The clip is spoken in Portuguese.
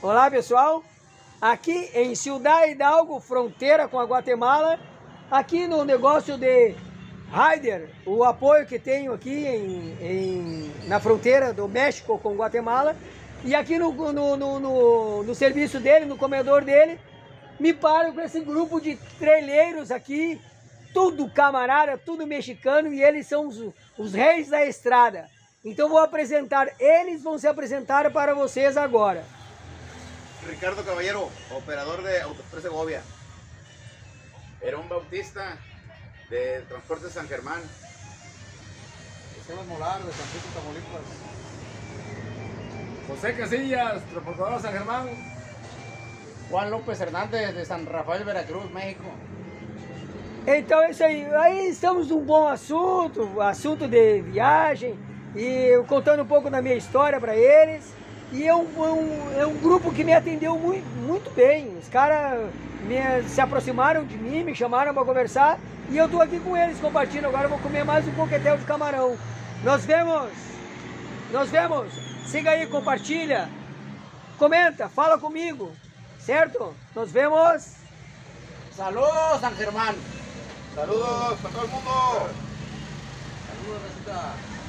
Olá pessoal, aqui em Ciudad Hidalgo, fronteira com a Guatemala, aqui no negócio de Ryder, o apoio que tenho aqui na fronteira do México com Guatemala, e aqui no serviço dele, no comedor dele, me paro com esse grupo de traileiros aqui, tudo camarada, tudo mexicano, e eles são os reis da estrada. Então vou apresentar, eles vão se apresentar para vocês agora. Ricardo Caballero, operador de Autoexpress Segovia. Herón Bautista, de Transporte San Germán. Esteban Molar, de San Francisco, Tamaulipas. José Casillas, transportador San Germán. Juan López Hernández, de San Rafael, Veracruz, México. Então é isso aí, aí estamos num bom assunto de viagem, e eu contando um pouco da minha história para eles. E é um grupo que me atendeu muito bem. Os caras se aproximaram de mim, me chamaram para conversar, e eu estou aqui com eles compartilhando. Agora eu vou comer mais um coquetel de camarão. Nos vemos! Siga aí, compartilha, comenta, fala comigo, certo? Nos vemos! Saludos, San Germán. Saludos para todo el mundo. Saludos, Rosita.